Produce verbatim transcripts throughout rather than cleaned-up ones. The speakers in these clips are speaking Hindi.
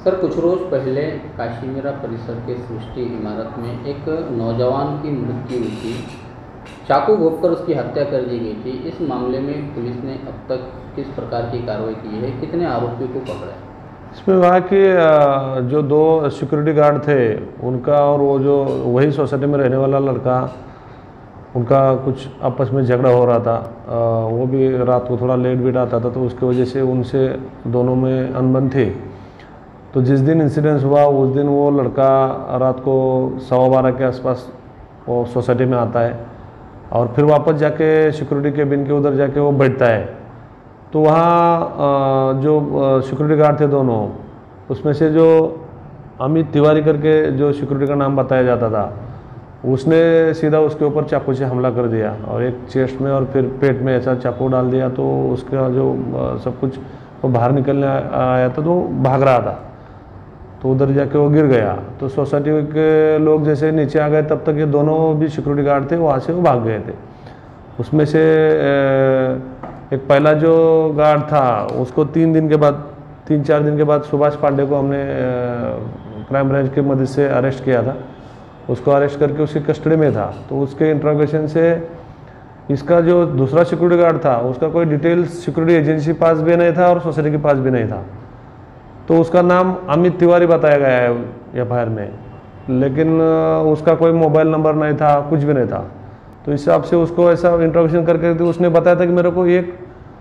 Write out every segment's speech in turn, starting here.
सर, कुछ रोज पहले काशीमीरा परिसर के सृष्टि इमारत में एक नौजवान की मृत्यु हुई थी। चाकू घोंपकर उसकी हत्या कर दी गई थी। इस मामले में पुलिस ने अब तक किस प्रकार की कार्रवाई की है? कितने आरोपियों को पकड़ा है? इसमें वहाँ के जो दो सिक्योरिटी गार्ड थे उनका और वो जो वही सोसाइटी में रहने वाला लड़का, उनका कुछ आपस में झगड़ा हो रहा था। वो भी रात को थोड़ा लेट वेट आता था, तो उसकी वजह से उनसे दोनों में अनबन थी। तो जिस दिन इंसिडेंस हुआ उस दिन वो लड़का रात को सवा बारह के आसपास वो सोसाइटी में आता है और फिर वापस जाके सिक्योरिटी केबिन के उधर जाके वो बैठता है। तो वहाँ जो सिक्योरिटी गार्ड थे दोनों, उसमें से जो अमित तिवारी करके जो सिक्योरिटी का नाम बताया जाता था, उसने सीधा उसके ऊपर चाकू से हमला कर दिया और एक चेस्ट में और फिर पेट में ऐसा चाकू डाल दिया। तो उसका जो सब कुछ वो बाहर निकलने आया था, तो भाग रहा था, तो उधर जाके वो गिर गया। तो सोसाइटी के लोग जैसे नीचे आ गए, तब तक ये दोनों भी सिक्योरिटी गार्ड थे, वहाँ से वो भाग गए थे। उसमें से एक पहला जो गार्ड था उसको तीन दिन के बाद तीन चार दिन के बाद सुभाष पांडे को हमने क्राइम ब्रांच के मदद से अरेस्ट किया था। उसको अरेस्ट करके उसकी कस्टडी में था। तो उसके इंट्रोगेशन से इसका जो दूसरा सिक्योरिटी गार्ड था उसका कोई डिटेल्स सिक्योरिटी एजेंसी पास भी नहीं था और सोसाइटी के पास भी नहीं था। तो उसका नाम अमित तिवारी बताया गया है एफ आई आर में, लेकिन उसका कोई मोबाइल नंबर नहीं था, कुछ भी नहीं था। तो इस हिसाब से उसको ऐसा इंट्रोगेशन करके तो उसने बताया था कि मेरे को एक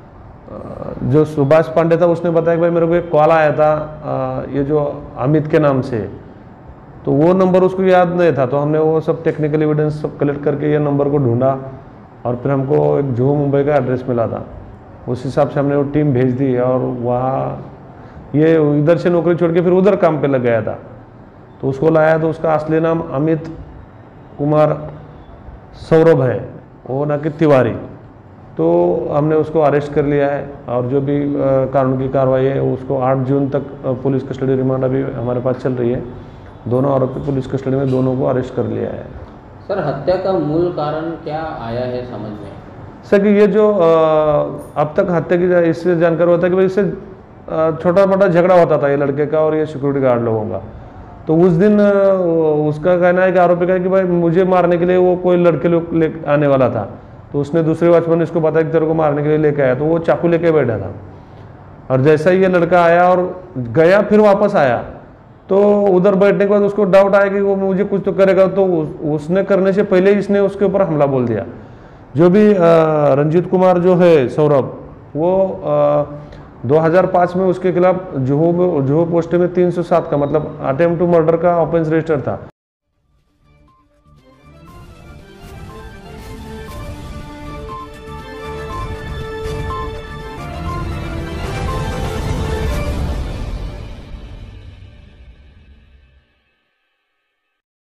जो सुभाष पांडे था उसने बताया कि भाई मेरे को एक कॉल आया था ये जो अमित के नाम से। तो वो नंबर उसको याद नहीं था। तो हमने वो सब टेक्निकल एविडेंस सब कलेक्ट करके ये नंबर को ढूंढा और फिर हमको एक जुहू मुंबई का एड्रेस मिला था। उस हिसाब से हमने वो टीम भेज दी और वहाँ ये इधर से नौकरी छोड़ के फिर उधर काम पे लग गया था। तो उसको लाया तो उसका असली नाम अमित कुमार सौरभ है, वो ना कि तिवारी। तो हमने उसको अरेस्ट कर लिया है और जो भी कानून की कार्रवाई है उसको आठ जून तक पुलिस कस्टडी रिमांड अभी हमारे पास चल रही है। दोनों आरोपी पुलिस कस्टडी में, दोनों को अरेस्ट कर लिया है। सर, हत्या का मूल कारण क्या आया है समझ में? सर कि ये जो अब तक हत्या की इससे जानकारी होता है कि भाई इससे छोटा मोटा झगड़ा होता था ये लड़के का और ये सिक्योरिटी गार्ड लोगों का। तो उस दिन उसका कहना है कि आरोपी का है कि भाई मुझे मारने के लिए वो कोई लड़के लोग ले आने वाला था। तो उसने दूसरे वॉचमैन ने इसको बताया कि तेरे को मारने के लिए लेके आया। तो वो चाकू लेके बैठा था और जैसा ही ये लड़का आया और गया फिर वापस आया, तो उधर बैठने के बाद उसको डाउट आया कि वो मुझे कुछ तो करेगा। तो उसने करने से पहले इसने उसके ऊपर हमला बोल दिया। जो भी रंजीत कुमार जो है सौरभ, वो दो हज़ार पाँच में उसके खिलाफ जुहू जुहू पोस्ट में तीन सौ सात का मतलब अटेम्प्ट टू मर्डर का ऑफेंस रजिस्टर था।